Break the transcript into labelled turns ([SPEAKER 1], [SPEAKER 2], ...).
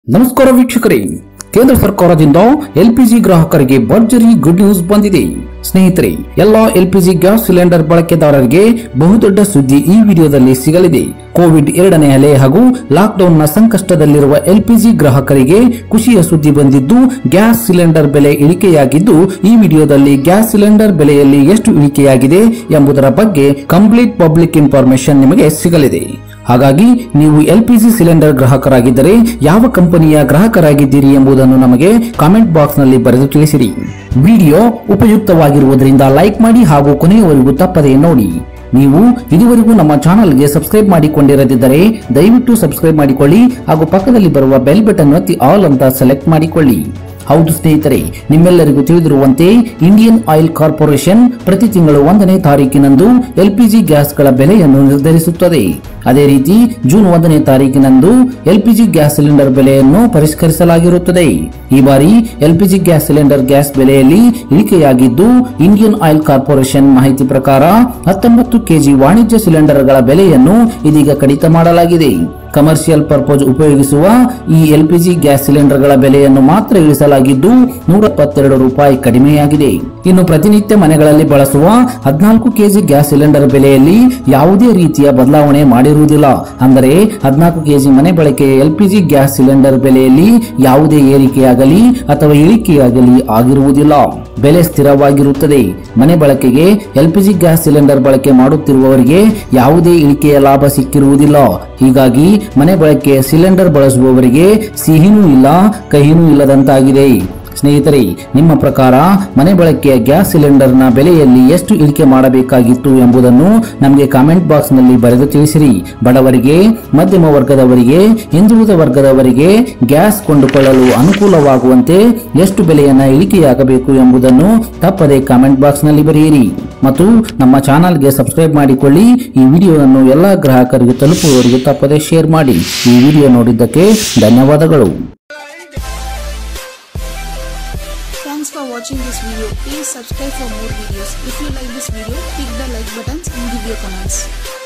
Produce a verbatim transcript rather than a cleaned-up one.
[SPEAKER 1] ನಮಸ್ಕಾರ ವೀಕ್ಷಕರೇ, ಕೇಂದ್ರ ಸರ್ಕಾರದಿಂದ ಎಲ್ಪಿಜಿ ಗ್ರಾಹಕರಿಗೆ ಭರ್ಜರಿ ಗುಡ್ ನ್ಯೂಸ್ ಬಂದಿದೆ. ಸ್ನೇಹಿತರೆ, ಎಲ್ಲಾ ಎಲ್ಪಿಜಿ ಗ್ಯಾಸ್ ಸಿಲಿಂಡರ್ ಬಳಕೆದಾರರಿಗೆ ಬಹುದೊಡ್ಡ ಸುದ್ದಿ ಈ ವಿಡಿಯೋದಲ್ಲಿ ಸಿಗಲಿದೆ. ಕೋವಿಡ್ ಎರಡನೇ ಅಲೆ ಹಾಗೂ ಲಾಕ್ಡೌನ್ ನ ಸಂಕಷ್ಟದಲ್ಲಿರುವ ಎಲ್ಪಿಜಿ ಗ್ರಾಹಕರಿಗೆ ಖುಷಿಯ ಸುದ್ದಿ ಬಂದಿದ್ದು, ಗ್ಯಾಸ್ ಸಿಲಿಂಡರ್ ಬೆಲೆ ಇಳಿಕೆಯಾಗಿದ್ದು, ಈ ವಿಡಿಯೋದಲ್ಲಿ ಗ್ಯಾಸ್ ಸಿಲಿಂಡರ್ ಬೆಲೆಯಲ್ಲಿ ಎಷ್ಟು ಇಳಿಕೆಯಾಗಿದೆ ಎಂಬುದರ ಬಗ್ಗೆ ಕಂಪ್ಲೀಟ್ ಪಬ್ಲಿಕ್ ಇನ್ಫಾರ್ಮೇಶನ್ ನಿಮಗೆ ಸಿಗಲಿದೆ. ಹಾಗಾಗಿ ನೀವು ಎಲ್ಪಿಜಿ ಸಿಲಿಂಡರ್ ಗ್ರಾಹಕರಾಗಿದ್ದರೆ ಯಾವ ಕಂಪನಿಯ ಗ್ರಾಹಕರಾಗಿದ್ದೀರಿ ಎಂಬುದನ್ನು ನಮಗೆ ಕಾಮೆಂಟ್ ಬಾಕ್ಸ್ ನಲ್ಲಿ ಬರೆದು ತಿಳಿಸಿರಿ. ವಿಡಿಯೋ ಉಪಯುಕ್ತವಾಗಿರುವುದರಿಂದ ಲೈಕ್ ಮಾಡಿ ಹಾಗೂ ಕೊನೆಯವರೆಗೂ ತಪ್ಪದೆ ನೋಡಿ. ನೀವು ಇದುವರೆಗೂ ನಮ್ಮ ಚಾನೆಲ್ಗೆ ಸಬ್ಸ್ಕ್ರೈಬ್ ಮಾಡಿಕೊಂಡಿರದಿದ್ದರೆ ದಯವಿಟ್ಟು ಸಬ್ಸ್ಕ್ರೈಬ್ ಮಾಡಿಕೊಳ್ಳಿ ಹಾಗೂ ಪಕ್ಕದಲ್ಲಿ ಬರುವ ಬೆಲ್ ಬಟನ್ ಒತ್ತಿ ಆಲ್ ಅಂತ ಸೆಲೆಕ್ಟ್ ಮಾಡಿಕೊಳ್ಳಿ. ಹೌದು ಸ್ನೇಹಿತರೆ, ನಿಮ್ಮೆಲ್ಲರಿಗೂ ತಿಳಿದಿರುವಂತೆ ಇಂಡಿಯನ್ ಆಯಿಲ್ ಕಾರ್ಪೊರೇಷನ್ ಪ್ರತಿ ತಿಂಗಳು ಒಂದನೇ ತಾರೀಕಿನಂದು ಎಲ್ಪಿಜಿ ಗ್ಯಾಸ್ಗಳ ಬೆಲೆಯನ್ನು ನಿರ್ಧರಿಸುತ್ತದೆ. ಅದೇ ರೀತಿ ಜೂನ್ ಒಂದನೇ ತಾರೀಕಿನಂದು ಎಲ್ಪಿಜಿ ಗ್ಯಾಸ್ ಸಿಲಿಂಡರ್ ಬೆಲೆಯನ್ನು ಪರಿಷ್ಕರಿಸಲಾಗಿರುತ್ತದೆ. ಈ ಬಾರಿ ಎಲ್ಪಿಜಿ ಗ್ಯಾಸ್ ಸಿಲಿಂಡರ್ ಗ್ಯಾಸ್ ಬೆಲೆಯಲ್ಲಿ ಇಳಿಕೆಯಾಗಿದ್ದು, ಇಂಡಿಯನ್ ಆಯಿಲ್ ಕಾರ್ಪೊರೇಷನ್ ಮಾಹಿತಿ ಪ್ರಕಾರ ಹತ್ತೊಂಬತ್ತು ಕೆಜಿ ವಾಣಿಜ್ಯ ಸಿಲಿಂಡರ್ಗಳ ಬೆಲೆಯನ್ನು ಇದೀಗ ಕಡಿತ ಮಾಡಲಾಗಿದೆ. ಕಮರ್ಷಿಯಲ್ ಪರ್ಪಸ್ ಉಪಯೋಗಿಸುವ ಈ ಎಲ್ಪಿಜಿ ಗ್ಯಾಸ್ ಸಿಲಿಂಡರ್ಗಳ ಬೆಲೆಯನ್ನು ಮಾತ್ರ ಇಳಿಸಲಾಗಿದ್ದು, ನೂರ ಎಪ್ಪತ್ತೆರಡು ರೂಪಾಯಿ ಕಡಿಮೆಯಾಗಿದೆ. ಇನ್ನು ಪ್ರತಿನಿತ್ಯ ಮನೆಗಳಲ್ಲಿ ಬಳಸುವ ಹದಿನಾಲ್ಕು ಕೆಜಿ ಗ್ಯಾಸ್ ಸಿಲಿಂಡರ್ ಬೆಲೆಯಲ್ಲಿ ಯಾವುದೇ ರೀತಿಯ ಬದಲಾವಣೆ ಮಾಡಿರುವುದಿಲ್ಲ. ಅಂದರೆ ಹದಿನಾಲ್ಕು ಕೆಜಿ ಮನೆ ಬಳಕೆಯ ಎಲ್ಪಿಜಿ ಗ್ಯಾಸ್ ಸಿಲಿಂಡರ್ ಬೆಲೆಯಲ್ಲಿ ಯಾವುದೇ ಏರಿಕೆಯಾಗಲಿ ಅಥವಾ ಇಳಿಕೆಯಾಗಲಿ ಆಗಿರುವುದಿಲ್ಲ. ಬೆಲೆ ಸ್ಥಿರವಾಗಿರುತ್ತದೆ. ಮನೆ ಬಳಕೆಗೆ ಎಲ್ಪಿಜಿ ಗ್ಯಾಸ್ ಸಿಲಿಂಡರ್ ಬಳಕೆ ಮಾಡುತ್ತಿರುವವರಿಗೆ ಯಾವುದೇ ಇಳಿಕೆಯ ಲಾಭ ಸಿಕ್ಕಿರುವುದಿಲ್ಲ. ಹೀಗಾಗಿ ಮನೆ ಬಳಕೆಯ ಸಿಲಿಂಡರ್ ಬಳಸುವವರಿಗೆ ಸಿಹಿನೂ ಇಲ್ಲ, ಕಹಿನೂ ಇಲ್ಲದಂತಾಗಿದೆ. ಸ್ನೇಹಿತರೆ, ನಿಮ್ಮ ಪ್ರಕಾರ ಮನೆ ಬಳಕೆಯ ಗ್ಯಾಸ್ ಸಿಲಿಂಡರ್ ನ ಬೆಲೆಯಲ್ಲಿ ಎಷ್ಟು ಇಳಿಕೆ ಮಾಡಬೇಕಾಗಿತ್ತು ಎಂಬುದನ್ನು ನಮಗೆ ಕಾಮೆಂಟ್ ಬಾಕ್ಸ್ ನಲ್ಲಿ ಬರೆದು ತಿಳಿಸಿರಿ. ಬಡವರಿಗೆ, ಮಧ್ಯಮ ವರ್ಗದವರಿಗೆ, ಹಿಂದುಳಿದ ವರ್ಗದವರಿಗೆ ಗ್ಯಾಸ್ ಕೊಂಡುಕೊಳ್ಳಲು ಅನುಕೂಲವಾಗುವಂತೆ ಎಷ್ಟು ಬೆಲೆಯನ್ನ ಇಳಿಕೆಯಾಗಬೇಕು ಎಂಬುದನ್ನು ತಪ್ಪದೆ ಕಾಮೆಂಟ್ ಬಾಕ್ಸ್ ನಲ್ಲಿ ಬರೆಯಿರಿ. ಮತ್ತು ನಮ್ಮ ಚಾನಲ್ಗೆ ಸಬ್ಸ್ಕ್ರೈಬ್ ಮಾಡಿಕೊಳ್ಳಿ. ಈ ವಿಡಿಯೋವನ್ನು ಎಲ್ಲಾ ಗ್ರಾಹಕರಿಗೆ ತಲುಪುವವರಿಗೆ ತಪ್ಪದೆ ಶೇರ್ ಮಾಡಿ. ಈ ವಿಡಿಯೋ ನೋಡಿದ್ದಕ್ಕೆ ಧನ್ಯವಾದಗಳು.
[SPEAKER 2] Thanks for watching this video. Please subscribe for more videos. If you like this video, click the like buttons and give your comments.